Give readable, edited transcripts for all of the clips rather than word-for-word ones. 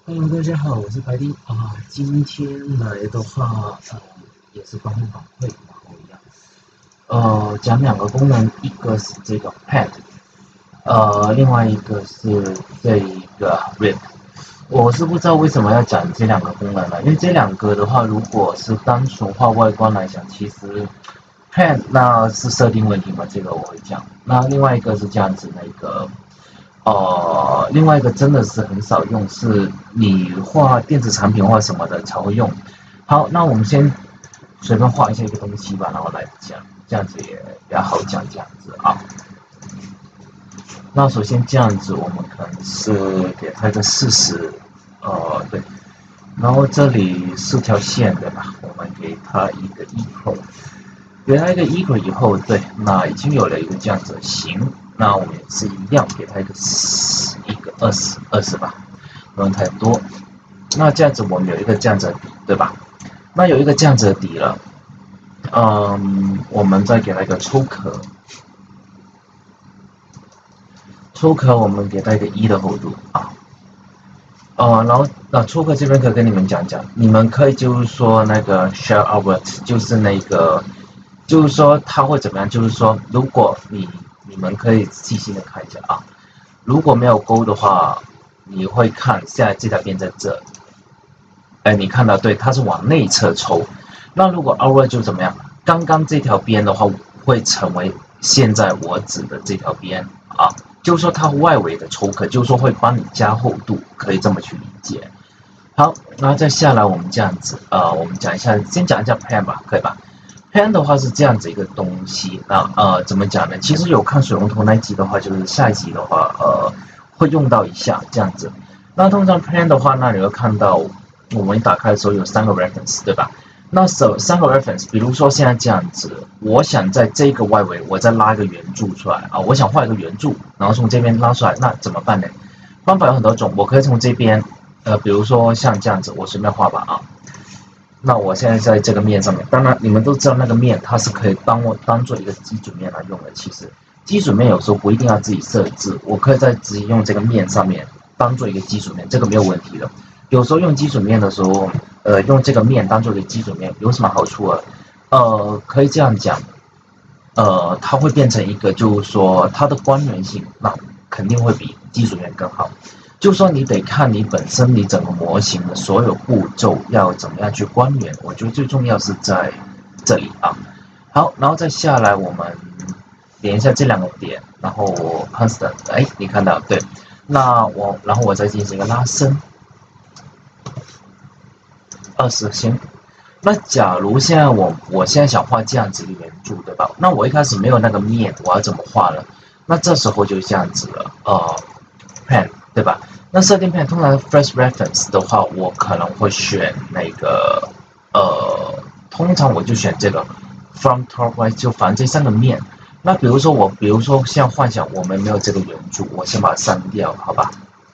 Hello，大家好，我是白丁啊。今天来的话，也是关于反馈，然后一样，讲两个功能，一个是这个 pad，另外一个是这一个 rip。我是不知道为什么要讲这两个功能了，因为这两个的话，如果是单纯化外观来讲，其实 pad 那是设定问题嘛，这个我会讲。那另外一个是这样子，另外一个真的是很少用，是你画电子产品或什么的才会用。好，那我们先随便画一下一个东西吧，然后来讲，这样子也比较好讲，这样子啊。那首先这样子，我们可能是给它一个40，对，然后这里4条线，对吧？我们给它一个 equal，给它一个 equal 以后，对，那已经有了一个这样子的形。那我们也是一样，给它一个20吧，不用太多。那这样子我们有一个这样子的底，对吧？那有一个这样子的底了，我们再给它一个抽壳，抽壳我们给它一个1的厚度啊。然后抽壳这边可以跟你们讲讲，你们可以就是说那个 share outward，就是就是说它会怎么样？就是说如果你们可以细心的看一下啊，如果没有勾的话，你会看现在这条边在这，你看到对，它是往内侧抽。那如果 outward 就怎么样？刚刚这条边的话会成为现在我指的这条边啊，就是说它外围的抽壳，就是说会帮你加厚度，可以这么去理解。好，然后再下来我们这样子，我们讲一下，先讲一下 pen 吧，可以吧？pen 的话是这样子一个东西，那怎么讲呢？其实有看水龙头那一集的话，就是下一集的话，会用到一下这样子。那通常 pen 的话，那你会看到我们一打开的时候有3个 reference， 对吧？那3个 reference， 比如说现在这样子，我想在这个外围我再拉一个圆柱出来啊，我想画一个圆柱，然后从这边拉出来，那怎么办呢？方法有很多种，我可以从这边，比如说像这样子，我随便画吧啊。那我现在在这个面上面，当然你们都知道那个面它是可以当做一个基准面来用的。其实基准面有时候不一定要自己设置，我可以在直接用这个面上面当做一个基准面，这个没有问题的。有时候用基准面的时候，用这个面当做一个基准面有什么好处啊？可以这样讲，它会变成一个，就是说它的关联性，那肯定会比基准面更好。就说你得看你本身你整个模型的所有步骤要怎么样去关联，我觉得最重要是在这里啊。好，然后再下来我们点一下这2个点，然后 constant， 你看到对，然后我再进行一个拉伸，20行。那假如现在我现在想画这样子的圆柱，对吧？那我一开始没有那个面，我要怎么画呢？那这时候就这样子了，pen 对吧？那设定 pen 通常 first reference 的话，我可能会选那个通常我就选这个 from top right， 就反正这3个面。那比如说像幻想我们没有这个圆柱，我先把它删掉，好吧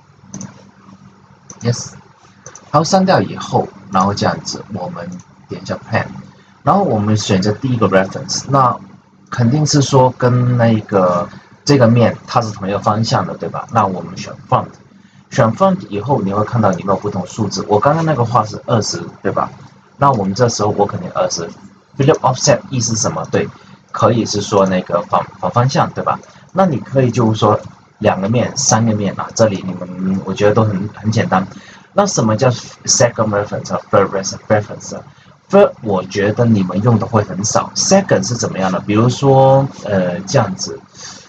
？Yes， 好，删掉以后，然后这样子我们点一下 pen， 然后我们选择第一个 reference， 那肯定是说跟这个面它是同一个方向的，对吧？那我们选 front。选 front 以后，你会看到里面有不同数字。我刚刚那个画是20，对吧？那我们这时候我肯定20。Flip offset 意思是什么？对，可以是说那个反方向，对吧？那你可以就是说2个面、3个面啊，这里你们我觉得都很简单。那什么叫 second reference 和 third reference？Third 我觉得你们用的会很少。Second 是怎么样的？比如说这样子，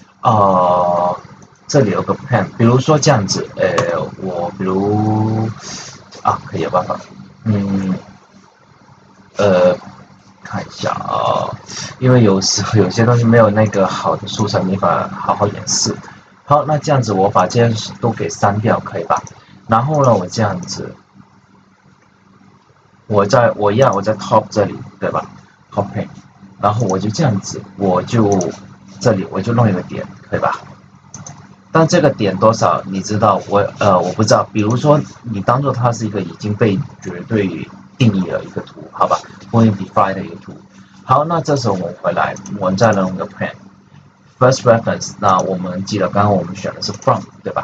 这里有个 pen， 比如说这样子，我比如可以有办法，看一下因为有时候有些东西没有那个好的素材，没法好好演示。好，那这样子我把这些都给删掉，可以吧？然后呢，我这样子，我在 top 这里，对吧 ？top pen， 然后我就这样子，这里我就弄一个点，可以吧？但这个点多少，你知道我不知道。比如说，你当做它是一个已经被绝对定义了一个图，好吧 ？Point define 的一个图。好，那这时候我们回来，我们再弄个 pen。First reference， 那我们记得刚刚我们选的是 from， 对吧？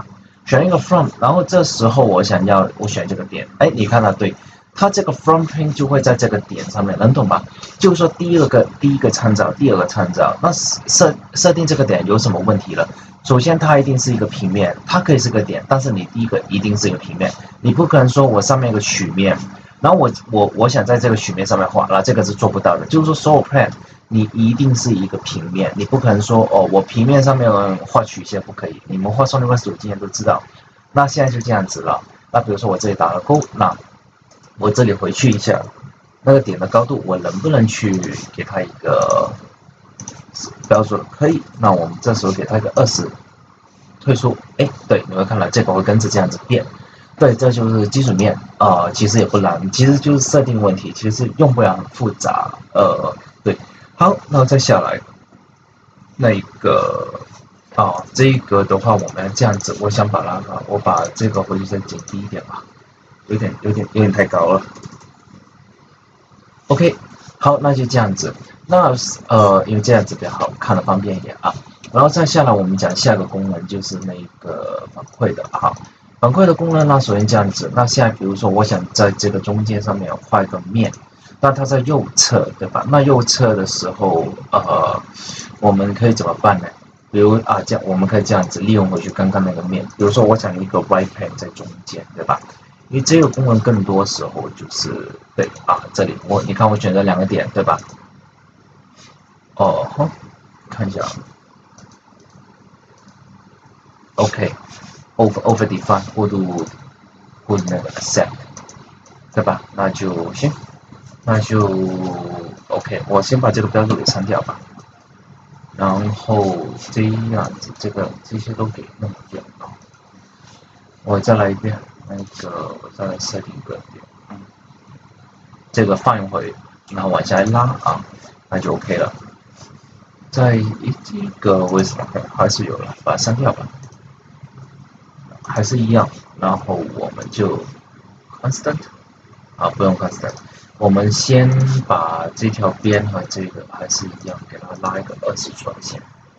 选一个 from， 然后这时候我选这个点，哎，你看到对，它这个 from print 就会在这个点上面，能懂吧？就是说第一个参照，第二个参照，那设定这个点有什么问题了？首先它一定是一个平面，它可以是个点，但是你第一个一定是一个平面，你不可能说我上面有个曲面，然后我想在这个曲面上面画，那这个是做不到的，就是说所有 plan。你一定是一个平面，你不可能说哦，我平面上面画曲线不可以。你们画SolidWorks有经验都知道。那现在就这样子了。那比如说我这里打了勾，那我这里回去一下，那个点的高度我能不能去给它一个标准？可以。那我们这时候给它一个20，退出。哎，对，你会看到这个会跟着这样子变。对，这就是基准面其实也不难，其实就是设定问题，其实用不了很复杂。对。好，那再下来，那个这个的话，我们这样子，我想把它，我把这个回去再减低一点吧，有点太高了。OK， 好，那就这样子。那因为这样子比较好看的方便一点啊。然后再下来，我们讲下一个功能就是那个反馈的哈。反馈的功能呢，首先这样子。那现在比如说，我想在这个中间上面画一个面。那它在右侧，对吧？那右侧的时候，我们可以怎么办呢？比如这样我们可以这样子利用回去刚刚那个面。比如说，我想一个 right pane 在中间，对吧？因为这个功能更多时候就是对这里你看我选择2个点，对吧？看一下 ，OK，over define 过渡那个 accept， 对吧？那就行。那就 OK， 我先把这个标注给删掉吧，然后这样子，这些都给弄掉啊。我再来一遍，我再来设定一个点，这个放回，然后往下拉那就 OK 了。在这个位置还是有了，把它删掉吧，还是一样，然后我们就 constant 不用 constant。我们先把这条边和这个还是一样，给它拉一个20出来先。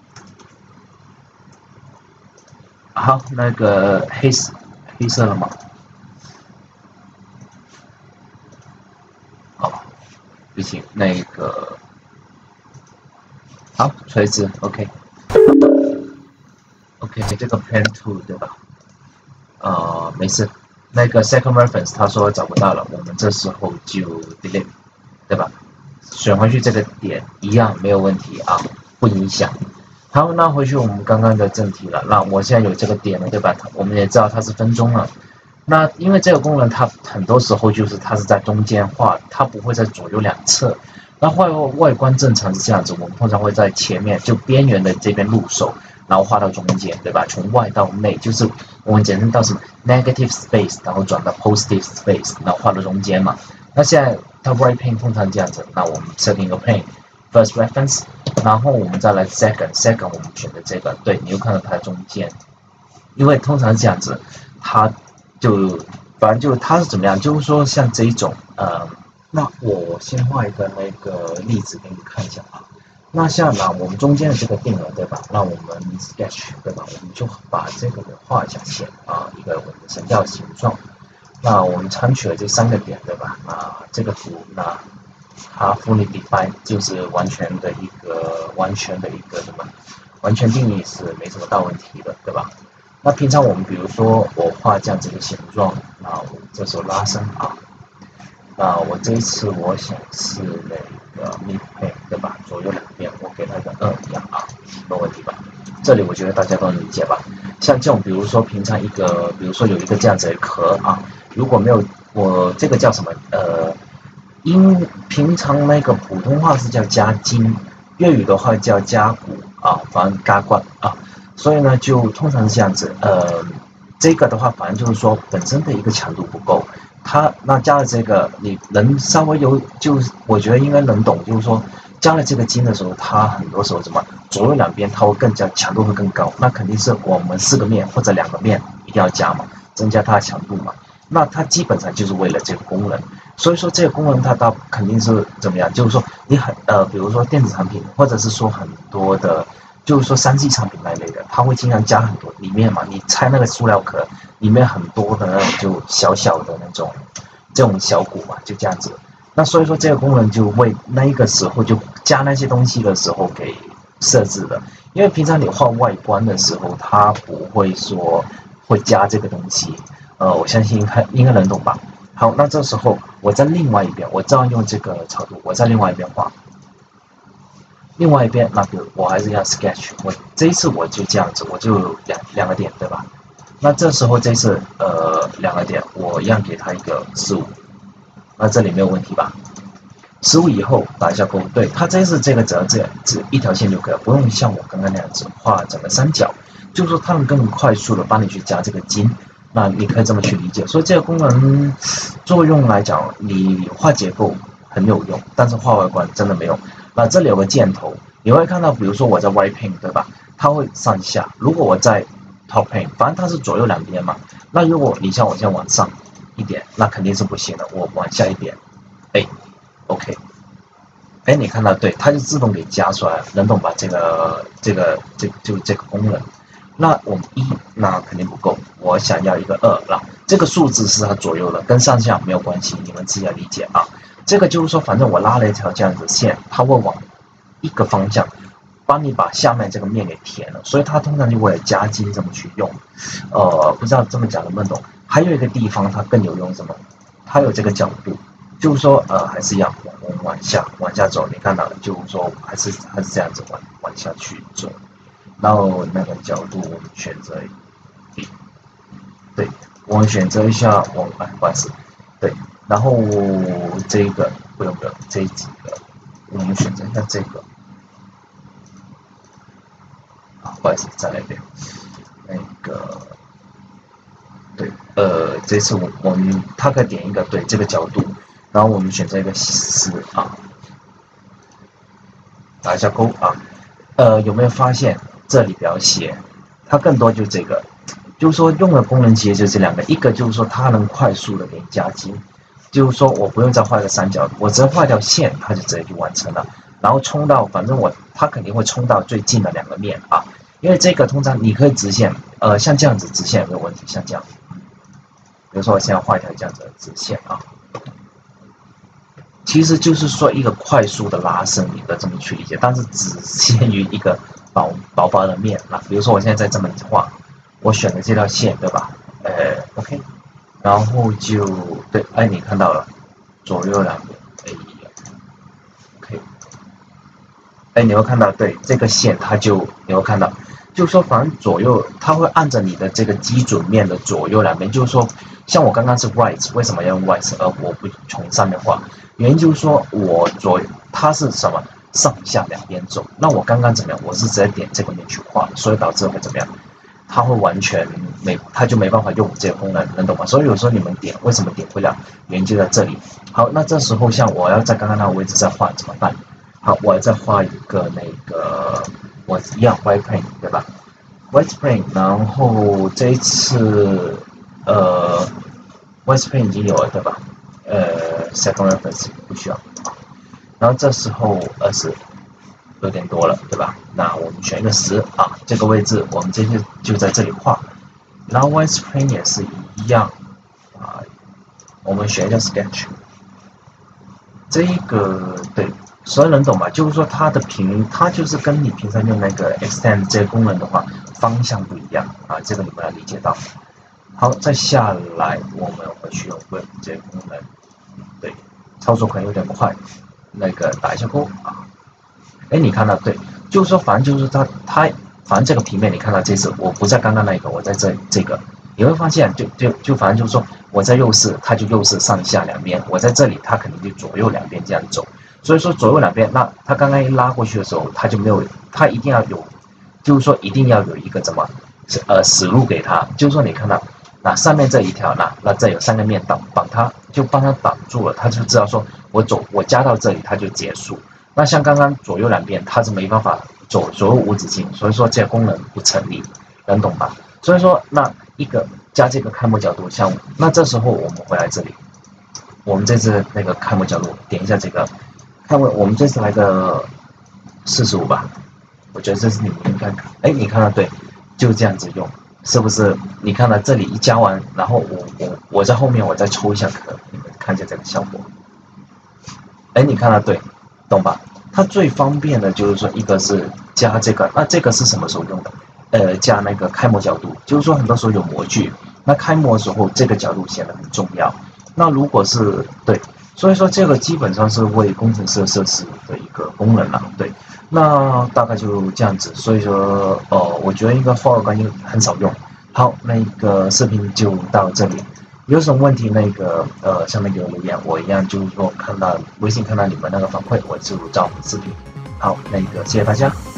好，那个黑色了吗？不行，那个好，垂直 ，OK， 这个 Plan 2对吧？没事。那个 Second Reference 他说找不到了，我们这时候就 Delete， 对吧？选回去这个点一样没有问题不影响。好，那回去我们刚刚的正题了。那我现在有这个点了，对吧？我们也知道它是分钟了。那因为这个功能它很多时候就是它是在中间画，它不会在左右两侧。那外观正常是这样子，我们通常会在前面就边缘的这边入手，然后画到中间，对吧？从外到内，就是我们简称到什么 negative space， 然后转到 positive space， 然后画到中间嘛。那现在它 right pane 通常这样子，那我们设定一个 pane first reference， 然后我们再来 second 我们选的这个，对，你又看到它在中间，因为通常是这样子，它就反正就是它是怎么样，就是说像这一种那我先画一个那个例子给你看一下那像我们中间的这个定了，对吧？那我们 sketch 对吧？我们就把这个给画一下线一个我们的神调形状。那我们参取了这3个点，对吧？这个图那它 fully define 就是完全的一个什么？完全定义是没什么大问题的，对吧？那平常我们比如说我画这样子的形状，那我们这时候拉伸那我这一次我想是那个 mid pane 对吧？左右两边我给它一个2一样没问题吧？这里我觉得大家都能理解吧？像这种比如说平常比如说有一个这样子的壳如果没有我这个叫什么平常那个普通话是叫加筋，粤语的话叫加骨反正加骨所以呢就通常是这样子这个的话反正就是说本身的一个强度不够。它那加了这个，你能稍微我觉得应该能懂，就是说加了这个筋的时候，它很多时候左右两边它会更加强度会更高，那肯定是我们4个面或者2个面一定要加嘛，增加它的强度嘛。那它基本上就是为了这个功能，所以说这个功能它肯定是怎么样，就是说你比如说电子产品或者是说很多的，就是说3C 产品那类的，它会经常加很多里面嘛，你拆那个塑料壳，里面很多的那种就小小的那种这种小骨嘛，就这样子。那所以说这个功能就为那一个时候就加那些东西的时候给设置的，因为平常你画外观的时候，它不会说会加这个东西，我相信应该能懂吧。好，那这时候我在另外一边，我照样用这个角度，我在另外一边画。另外一边，那个我还是要 sketch， 我这一次我就这样子，我就两个点，对吧？那这时候这次两个点，我一样给它一个15，那这里没有问题吧？15以后打一下勾，对，它这次这个只一条线就可以了，不用像我刚刚那样子画整个三角，就是说它能更快速的帮你去加这个筋。那你可以这么去理解，所以这个功能作用来讲，你画结构很有用，但是画外观真的没用。那这里有个箭头，你会看到，比如说我在 White Paint 对吧？它会上下。如果我在 Top Paint， 反正它是左右两边嘛。那如果你像我现在往上一点，那肯定是不行的。我往下一点，哎 ，OK， 哎，你看到对，它就自动给加出来了，能懂吧？这个功能。那我们1那肯定不够，我想要一个2了。这个数字是它左右的，跟上下没有关系，你们自己要理解啊。这个就是说，反正我拉了一条这样子线，它会往一个方向帮你把下面这个面给填了，所以它通常就为了加筋这么去用。不知道这么讲能不能懂？还有一个地方它更有用，什么？它有这个角度，就是说还是一样，我们往下走，你看到了，就是说还是这样子往下去走。然后那个角度我们选择1，对，我们选择一下，不好意思，对，然后这个不用，这几个我们选择一下这个，不好意思，再来一遍，那个，对，这次我们它可以点一个对这个角度，然后我们选择一个10打一下勾有没有发现？这里比较斜，它更多就这个，就是说用的功能其实就这两个，一个就是说它能快速的给你加筋，就是说我不用再画一个三角，我只要画一条线，它就直接就完成了。然后冲到，反正它肯定会冲到最近的2个面啊，因为这个通常你可以直线，像这样子直线有没有问题？像这样，比如说我现在画一条这样子的直线啊。其实就是说一个快速的拉伸，你可以这么去理解，但是只限于一个薄薄的面啊。比如说我现在在这么画，我选的这条线，对吧？OK， 然后就对，哎，你看到了，左右两边，OK， 哎，你会看到，对，这个线它就你会看到，就是说反正左右它会按着你的这个基准面的左右两边，就是说像我刚刚是 right， 为什么要用 right， 而我不从上面画？原因就是说它是什么上下两边走，那我刚刚怎么样？我是直接点这个面去画，所以导致会怎么样？它会完全它就没办法用这个功能，能懂吗？所以有时候你们点为什么点不了？原因就在这里。好，那这时候像我要在刚刚那个位置再画怎么办？好，我再画一个那个我一样 white paint 对吧？white paint， 然后这一次white paint 已经有了对吧？second reference 不需要，然后这时候20有点多了，对吧？那我们选一个10这个位置我们这就在这里画，然后 white paint 也是一样我们选一个 sketch， 这个对，所以能懂吧？就是说它就是跟你平常用那个 extend 这个功能的话，方向不一样这个你们要理解到。好，再下来我们回去用 Web 这个功能，对，操作可能有点快，那个打一下勾哎，你看到对，就是说反正就是它反正这个平面你看到这次我不在刚刚那个，我在这个，你会发现就反正就是说我在右视，它就右视上下两边，我在这里它肯定就左右两边这样走，所以说左右两边，那它刚刚一拉过去的时候，它就没有，它一定要有，就是说一定要有一个怎么死路给它，就是说你看到。那上面这一条，那这有3个面帮它挡住了，它就知道说我加到这里它就结束。那像刚刚左右两边它是没办法左右无止境，所以说这个功能不成立，能懂吧？所以说那一个加这个开幕角度项目，那这时候我们回来这里，我们这次那个开幕角度点一下这个开幕，我们这次来个45吧，我觉得这是你们应该，哎，你看到对，就这样子用。 是不是？你看到这里一加完，然后我在后面我再抽一下壳，你们看一下这个效果。哎，你看到对，懂吧？它最方便的就是说，一个是加这个，那这个是什么时候用的？加那个开模角度，就是说很多时候有模具，那开模的时候这个角度显得很重要。那如果是对，所以说这个基本上是为工程师设置的一个功能了，对。那大概就这样子，所以说我觉得应该 for 感应很少用。好，那个视频就到这里。有什么问题下面给我留言，我一样就是说看到微信看到你们那个反馈，我就照视频。好，谢谢大家。